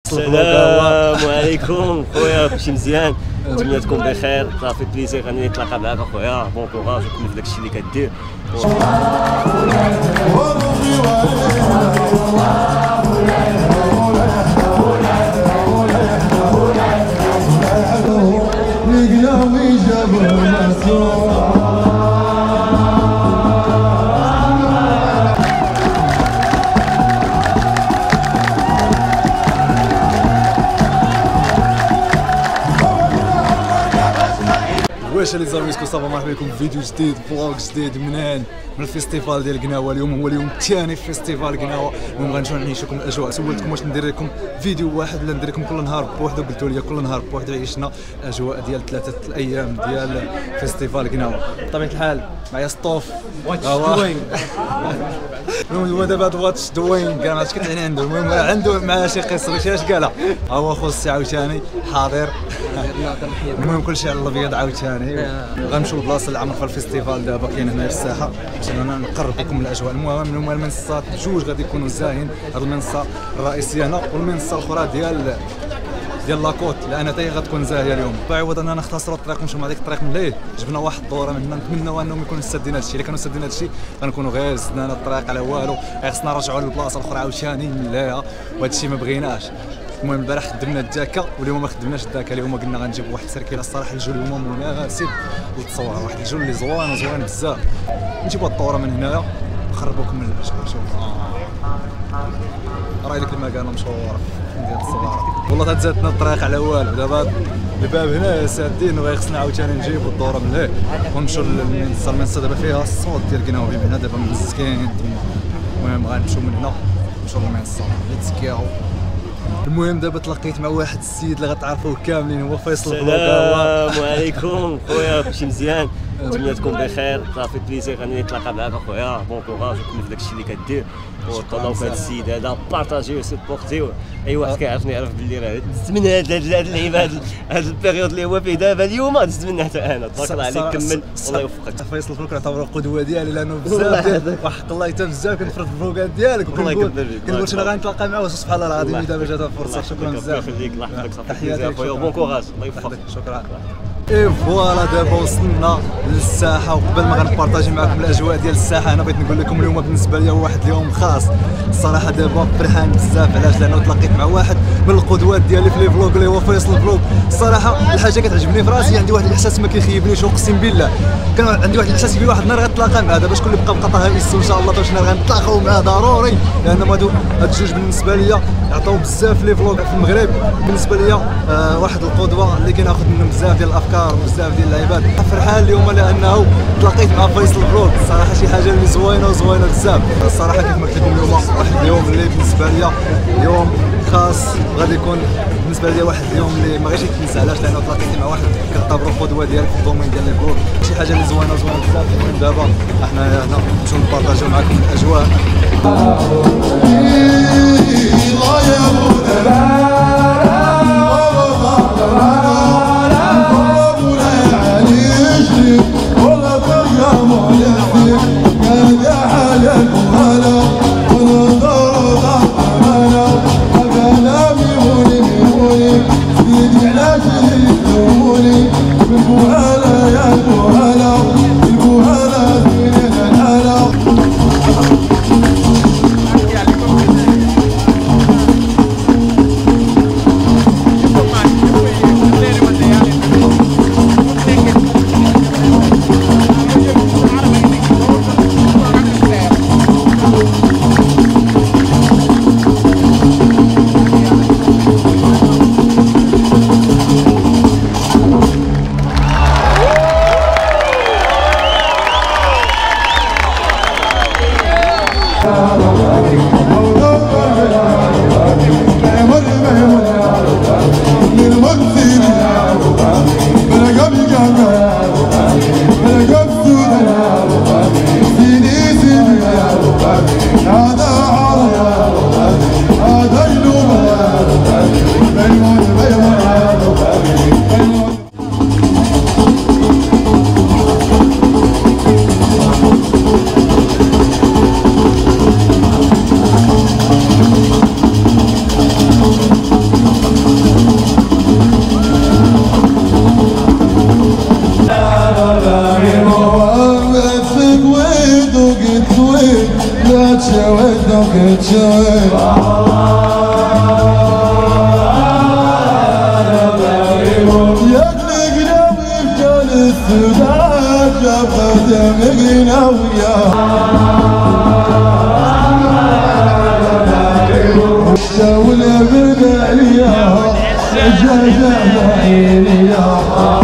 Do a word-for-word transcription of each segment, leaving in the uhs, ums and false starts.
فيصل السلام عليكم خويا، كلشي مزيان، نتمنى تكون بخير. صافي بليزير غادي نتلاقى معاك اخويا، بون كوراج وكمل في داكشي اللي كدير. واش لي زاميسكو صافا، مرحبا بكم في فيديو جديد، فلوغ جديد منين من الفيستيفال ديال قناوه. اليوم هو اليوم الثاني في فيستيفال قناوه. المهم غنمشيو نعيشوكم الاجواء. سولتكم واش ندير لكم فيديو واحد ولا ندير لكم كل نهار بوحده، قلتوا لي كل نهار بوحده. عيشنا اجواء ديال ثلاثه الايام ديال فيستيفال قناوه. بطبيعه الحال معايا سطوف واتش دوين. المهم هو دابا هاد واتش دوين كاع ما عرفتش كتعني عنده. المهم عنده معاه شي قصه شي اش قالها. ها هو خو السي عاوتاني حاضر. المهم كلشي على الابيض عاوتاني. غنمشيو لبلاصه اللي عمر في الفيستيفال دابا كاين هنا في الساحه باش نقرب لكم الاجواء. المهم هما المنصات بجوج غادي يكونوا زاهين، هاد المنصه الرئيسيه هنا والمنصه الاخرى ديال ديال لاكوت اللي انا حتى غتكون زاهيه اليوم. بعوض اننا نختصروا الطريق ونمشيو مع ديك الطريق من ليه، جبنا واحد الدوره من هنا. نتمنوا انهم يكونوا سادين هادشي. الا كانوا سادين هادشي غنكونوا غير زدنا الطريق على والو، خصنا نرجعوا للبلاصه الاخرى عاوتاني نلاها، وهادشي ما بغيناش. المهم البارح خدمنا الداكا واليوم ما خدمناش الداكا. اليوم قلنا غنجيب واحد السركيله. الصراحه الجو اليوم مناسب للتصوير، واحد الجو اللي زوين زوين بزاف. نجيبوا الدوره من هنايا نخربوكم من الاجواء. شوف راه ديك المكانه مشهوره ديال الصغار. والله تزادنا الطريق على والو. دابا الباب هنا سادين وغيخصنا عاوتاني نجيبوا الدوره من هنا ونمشيو للمنصه. المنصه دابا فيها الصوت ديال قناوه هنا دابا مسكين تما. المهم غنمشيو من هنا نمشيو للمنصه نتسكيو. المهم دابا تلاقيت مع واحد السيد اللي غتعرفوه كاملين، هو فيصل السلام عليكم خويا، كلشي مزيان، نتمنى تكون بخير. صافي بليزير غادي نتلاقى معاك اخويا، بون كوراج وكمل في داكشي اللي كدير. وتهلاو في هذا السيد هذا، بارطاجيو سيبورتيو. اي واحد كيعرفني يعرف باللي راه دزت من هاد هاد اللعيبه، هاد هاد البيريود اللي هو فيه دابا اليوم دزت منها حتى انا. تبارك الله عليك، كمل الله يوفقك. فيصل فلوك كنعتبرو القدوه ديالي لانه بزاف وحق الله حتى بزاف كنفرض الفلوقات ديالك وكنقول كنقول شنو غنتلاقى معاه. سبحان الله العظيم دابا جات الفرصه. شكرا بزاف، الله يخليك، الله يحفظك. تحياتي اخويا، بون كوراج، الله يوفقك. شكرا. اي فوالا دابا وصلنا للساحه. وقبل ما غنبارطاجي معكم الاجواء ديال الساحه انا بغيت نقول لكم اليوم بالنسبه لي هو واحد اليوم خاص. الصراحه دابا فرحان بزاف. علاش؟ لانه تلاقيت مع واحد من القدوات ديالي في لي فلوغ اللي هو فيصل فلوغ. الصراحه الحاجه كتعجبني في راسي، عندي واحد الاحساس ما كيخيبنيش اقسم بالله. كان عندي واحد الاحساس بلي واحد النهار غنتلاقى معاه. دابا شكون اللي بقى بقى طه ميسو ان شاء الله باش غنتلاقاو معاه ضروري، لان هادو هاد الجوج بالنسبه لي عطاو بزاف لي فلوغ في المغرب. بالنسبه لي آه واحد القدوه اللي كناخذ منهم بزاف ديال الافكار وبزاف ديال العباد. فرحان اليوم لانه تلاقيت مع فيصل فلوغ. الصراحه شي حاجه اللي زوينه وزوينه بزاف. الصراحه كيف ما قلت لكم اليوم واحد اليوم اللي بالنسبه لي يوم خاص، غادي يكون بالنسبه لي واحد اليوم اللي ما غاديش يتنسى. علاش؟ لانه تلاقيت مع واحد كنعتبرو قدوه ديالي في الدومين ديال لي فلوغ. شي حاجه اللي زوينه زوينه بزاف. المهم دابا احنا هنا نمشيو نبارطاجيو معكم الاجواء. عليا جازا عيني يا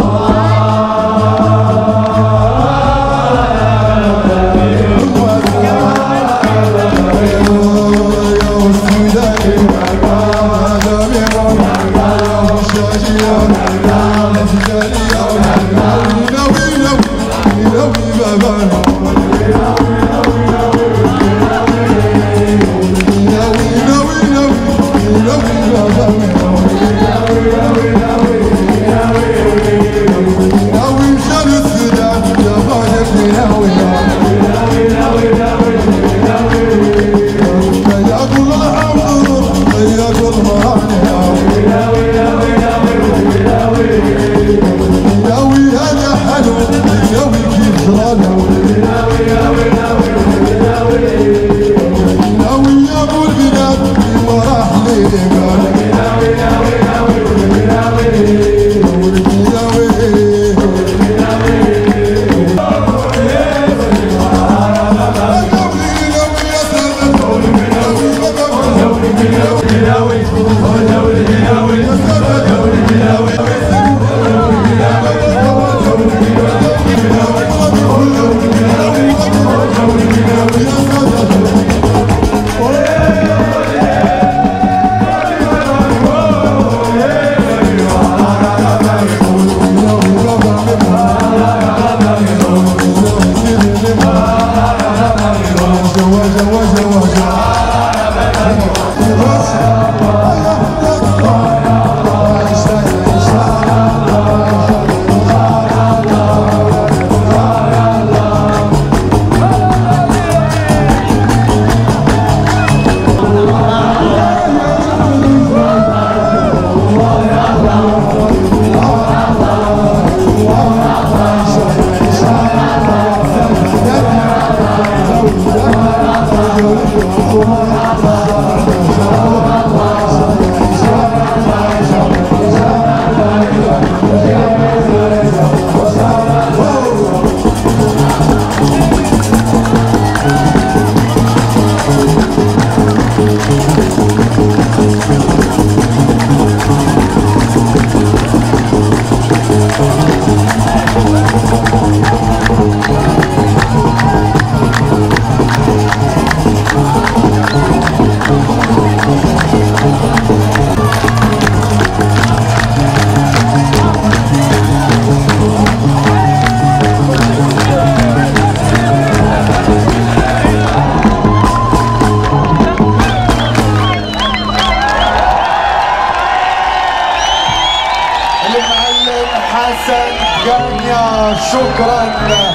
شكرا.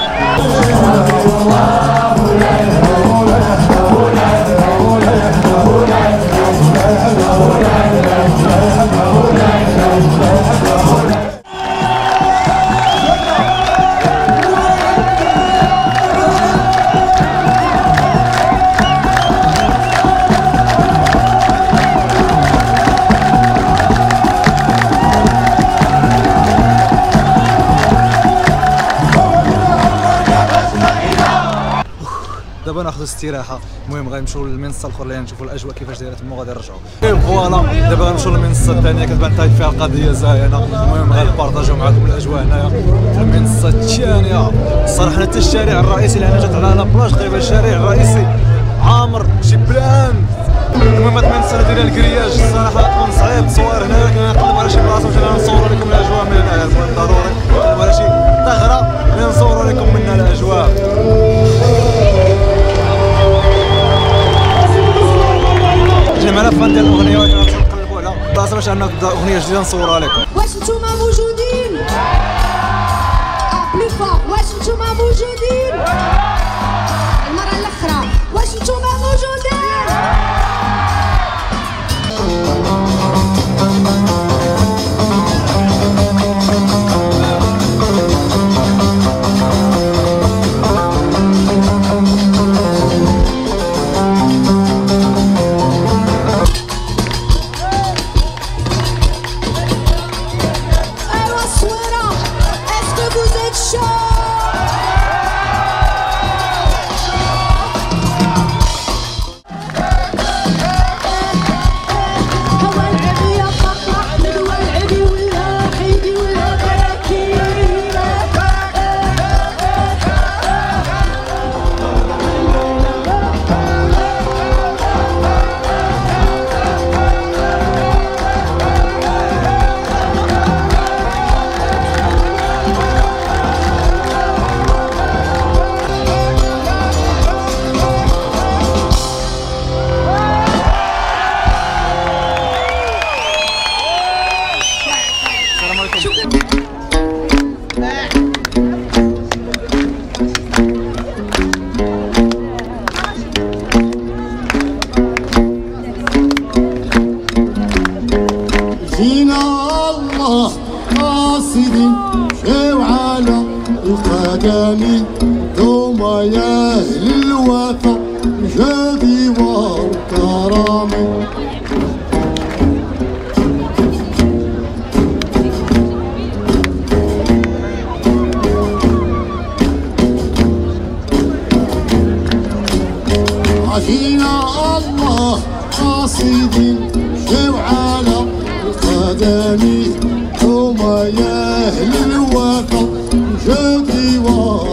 دابا ناخذ استراحه. المهم غنمشيو للمنصه الاخرى اللي نشوفوا الاجواء كيفاش دايره تما وغادي نرجعوا. فوالا دابا غنمشيو للمنصه الثانيه كتبان حتى فيها القضيه زاينه. المهم غنبارطاجيو معكم الاجواء هنايا في المنصه الثانيه. الصراحه حتى الشارع الرئيسي اللي انا جات على لابلاج تقريبا الشارع الرئيسي عامر جبلان. المهم هاد المنصه ديال الكرياج الصراحه تكون صعيب تصوير هنايا، ولكن غنقلب على شي بلاصه باش نصوروا لكم الاجواء من هنايا. المهم ضروري نقلب على شي ثغره اللي نصوروا لكم منها الاجواء. جينا معنا فان ديال الاغنيه ولكن غنقلبوا على بلاصه باش عندنا اغنيه جديده نصورها لكم. واش نتوما موجودين؟ بلو فور. واش نتوما موجودين؟ المره الاخرى واش نتوما موجودين؟ هو عافينا الله قاصدين مشاو على القدم ثم يا أهل الوفا جادي والكرامي عافينا الله قاصدين مشاو على القدم ثم يا أهل الوفا جادي والكرامي